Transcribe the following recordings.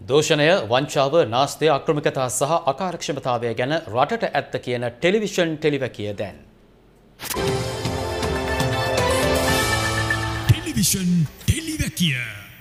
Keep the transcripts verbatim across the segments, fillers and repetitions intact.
දෝෂණය, වංචාව, නාස්තිය, අක්‍රමිකතා සහ අකාර්යක්ෂමතාවය ගැන රටට ඇත්ත කියන ටෙලිවිෂන් ටෙලිවැකිය දැන්. ටෙලිවිෂන් ටෙලිවැකිය.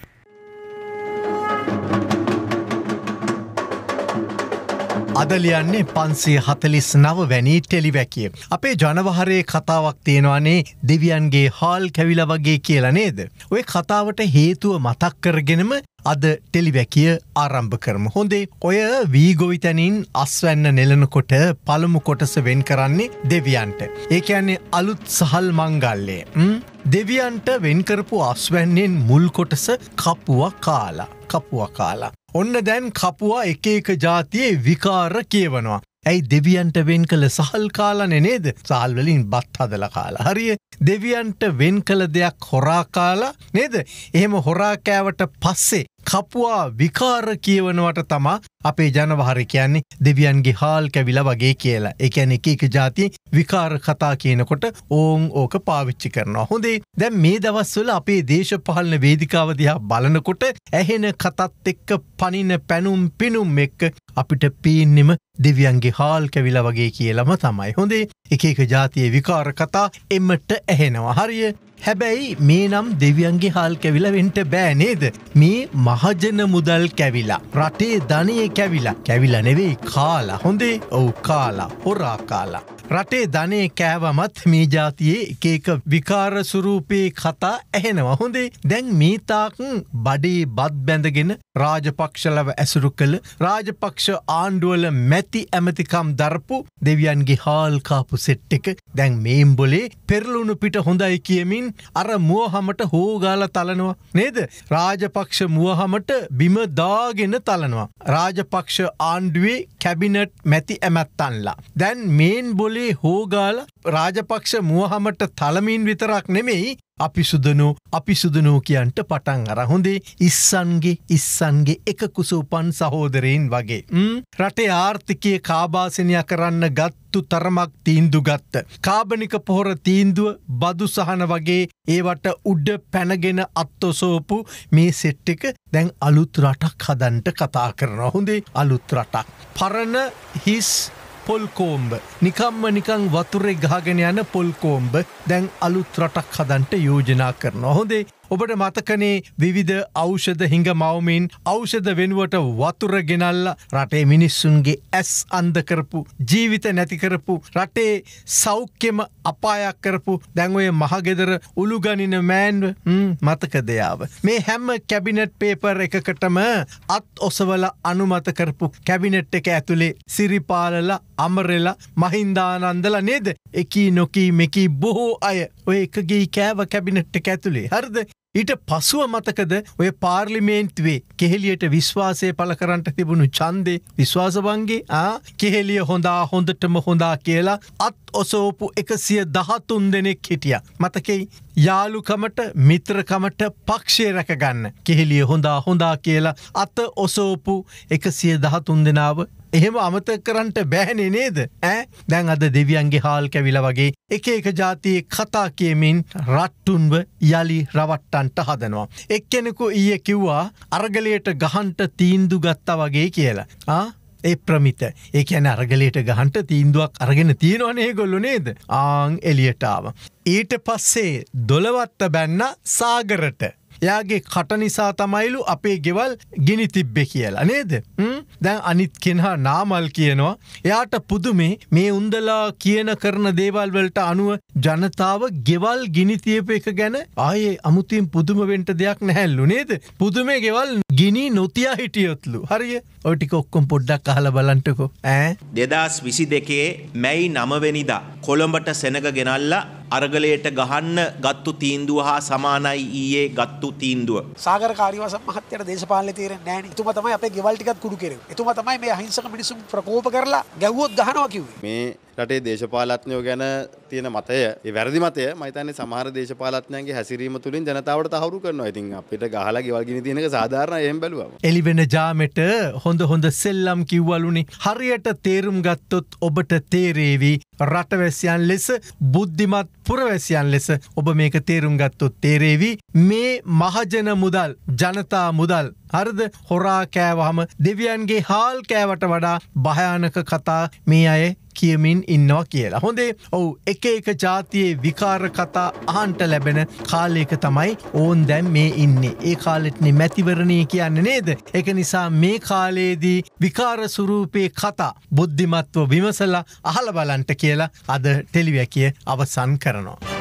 අද ලියන්නේ පන්සිය හතළිස් නව වැනි ටෙලිවැකිය. අපේ ජනවහරේ කතාවක් තියෙනවානේ දෙවියන්ගේ හාල් කැවිලා වගේ කියලා නේද? ඔය කතාවට හේතුව මතක් කරගෙනම අද ටෙලිවැකිය ආරම්භ කරමු. හොඳේ, ඔය වීගොවිතැනින් අස්වැන්න නෙලනකොට පළමු කොටස වෙන් කරන්නේ දෙවියන්ට. ඒ කියන්නේ අලුත් සහල් මංගල්‍යය. දෙවියන්ට වෙන් කරපු අස්වැන්නෙන් මුල් කොටස කපුවා කාලා. කපුවා කාලා. ඔන්න දැන් කපුවා එක එක ජාතියේ විකාර කියවනවා. ඇයි දෙවියන්ට වෙන් කළ සහල් කාලානේ නේද? සහල් වලින් බත් හදලා කාලා. හරිය. දෙවියන්ට වෙන් කළ දෙයක් හොරා කාලා නේද? එහෙම හොරා කෑවට පස්සේ කපුවා විකාර කියවනවට තමා අපේ ජනවහරේ කියන්නේ දෙවියන්ගේ හාල් කැවිලා වගේ කියලා. ඒ කියන්නේ එක එක ජාතියේ විකාර කතා කියනකොට ඕන් ඕක පාවිච්චි කරනවා. හොඳේ. දැන් මේ දවස්වල අපේ දේශපාලන වේදිකාව දිහා බලනකොට ඇහෙන කතත් එක්ක පනින පැනුම් පිනුම් එක්ක අපිට පේන්නෙම දෙවියන්ගේ හාල් කැවිලා වගේ කියලාම තමයි. හොඳේ. එක එක ජාතියේ විකාර කතා එමට ඇහෙනවා. හරිය. හැබැයි මේ නම් දෙවියන්ගේ හාල් කැවිලා වෙන්න බෑ නේද? මේ මහජන මුදල් කැවිලා. රටේ ධනෙ කැවිලා. කැවිලා නෙවෙයි කාලා. හොඳේ. ඔව් කාලා. හොරා කාලා. රටේ ධනෙ කෑවමත් මේ ජාතියේ එක එක විකාර ස්වරූපේ කතා ඇහෙනවා. හොඳේ. දැන් මේ තාක් බඩේ බත් බැඳගෙන රාජපක්ෂලව ඇසුරු කළ රාජපක්ෂ ආණ්ඩුවල මැති ඇමතිකම් දරපු දෙවියන්ගේ හාල් කාපු සෙට් එක දැන් මේම්බොලේ පෙරළුණු පිට හොඳයි කියමින් අර මුවහමට හෝගාලා තලනවා නේද? රාජපක්ෂ මුවහමට බිම දාගෙන තලනවා. රාජපක්ෂ ආණ්ඩුවේ කැබිනට් මැති ඇමැත්තන්ලා. දැන් මේන්බොලේ හෝගාලා රාජපක්ෂ මුවහමට තලමින් විතරක් නෙමෙයි අපි සුදනෝ අපි සුදනෝ කියන්ට පටන් අර. හොඳේ. ඉස්සන්ගේ ඉස්සන්ගේ එක කුසුපන් සහෝදරයින් වගේ. රටේ ආර්ථිකය කාබාසනය කරන්න ගත්තු තරමක් තීන්දු ගත්ත. කාබනික පොහොර තීන්දුව බදු සහන වගේ ඒවට උඩ පැනගෙන අත්තොසෝපු මේ සෙට් එක දැන් අලුත් රටක් හදන්ට කතා කරනවා. හොඳේ. අලුත් රටක්. පරණ හිස් පොල්කෝම්බ නිකම්ම නිකං වතුරේ ගහගෙන යන පොල්කෝම්බ දැන් අලුත් රටක් හදන්ට යෝජනා කරනවා. හොඳේ. ඔබට මතකනේ විවිධ ඖෂධ හිඟ මවමින් ඖෂධ වෙනුවට වතුර ගෙනල්ලා රටේ මිනිස්සුන්ගේ ඇස් අන්ධ කරපු ජීවිත නැති කරපු රටේ සෞඛ්‍යම අපායක් කරපු දැන් ඔය මහගෙදර උළුගනින මෑන්ව මතකද යාව? මේ හැම කැබිනට් පේපර් එකකටම අත් ඔසවලා අනුමත කරපු කැබිනට් එක ඇතුලේ සිරිපාලලා අමරෙලා මහින්දානන්දලා නේද? එකී නොකී මෙකී බොහෝ අය ඔය එකගේ කෑව කැබිනට් එක ඇතුලේ. හරිද? ඊට පසුව මතකද ඔය පාර්ලිමේන්තුවේ කෙහෙලියට විශ්වාසය පළ කරන්නට තිබුණු ඡන්දේ විශ්වාසවංගේ ආ කෙහෙලිය හොඳා හොඳටම හොඳා කියලා අත් ඔසෝපු එකසිය දහතුන් දෙනෙක් හිටියා. මතකයි? යාළුකමට මිත්‍රකමට පක්ෂය රැකගන්න කෙහෙලිය හොඳා හොඳා කියලා අත ඔසෝපු එකසිය දහතුන් දෙනාව එහෙම අමතක කරන්නට බෑනේ නේද? ඈ දැන් අද දෙවියන්ගේ හාල් කැවිලා වගේ එක එක ජාතියේ කතා කියමින් රට්ටුන්ව යලි රවට්ටන්ට හදනවා. එක්කෙනෙකු ඊයේ කිව්වා අරගලයට ගහන්ට තීන්දුව ගත්තා වගේ කියලා. ආ ඒ ප්‍රමිත. ඒ කියන්නේ අරගලයට ගහන්ට තීන්දුවක් අරගෙන තියෙනවනේ ඒගොල්ලෝ නේද? ආන් එලියට ආවා. ඊට පස්සේ දොළවත්ත බැන්න සාගරට. එයාගේ කට නිසා තමයිලු අපේ ගෙවල් ගිනි තිබ්බේ කියලා නේද? දැන් අනිත් කෙනා නාමල් කියනවා එයාට පුදුමේ මේ උන්දලා කියන කරන දේවල් වලට අනුව ජනතාව ගෙවල් ගිනි තියපු එක ගැන ආයේ අමුතින් පුදුම වෙන්න දෙයක් නැහැලු නේද? පුදුමේ ගෙවල් ගිනි නොතියා හිටියොත්ලු. හරිය? ඔය ටික ඔක්කොම පොඩ්ඩක් අහලා බලන්නකෝ. ඈ දෙදාස් විසි දෙකේ මැයි නව වෙනිදා කොළඹට සෙනග ගෙනල්ලා අරගලයට ගහන්න ගත්තු තීන්දුව හා සමානයි ඊයේ ගත්තු තීන්දුව. සාගර කාර්යවසම් මහත්තයාට දේශපාලනේ තීරණ නැහැ නේ. එතුමා තමයි අපේ ගෙවල් ටිකත් කුඩු කෙරෙන්නේ. එතුමා තමයි මේ අහිංසක මිනිස්සු ප්‍රකෝප කරලා ගැව්වොත් ගහනවා කිව්වේ. මේ රටේ දේශපාලඥයෝ ගැන තියෙන මතය ඒ වැරදි මතය මම හිතන්නේ සමහර දේශපාලඥයන්ගේ හැසිරීම තුලින් ජනතාවට තහවුරු කරනවා. ඉතින් අපිට ගහලා ගෙවල් ගිනි තියෙන එක සාධාරණයි එහෙම බැලුවම. එළිවෙන ජාමෙට හොඳ හොඳ සෙල්ලම් කිව්වලුනේ. හරියට තේරුම් ගත්තොත් ඔබට තේරේවි රටවැසියන් ලෙස බුද්ධිමත් පුරවැසියන් ලෙස ඔබ මේක තේරුම් ගත්තොත් තේරේවි මේ මහජන මුදල් ජනතා මුදල් හරිද හොරා කෑවහම දෙවියන්ගේ හාල් කෑවට වඩා භයානක කතා මේ අය කියමින් ඉන්නවා කියලා. හොඳේ ඔව් එක එක ජාතියේ විකාර කතා අහන්ට ලැබෙන කාලයක තමයි ඕන් දැන් මේ ඉන්නේ. ඒ කාලෙටනේ මැතිවරණය කියන්නේ නේද? ඒක නිසා මේ කාලයේදී විකාර ස්වරූපේ කතා බුද්ධිමත්ව විමසලා අහලා බලන්න කියලා අද ටෙලිවැකිය අවසන් කරනවා.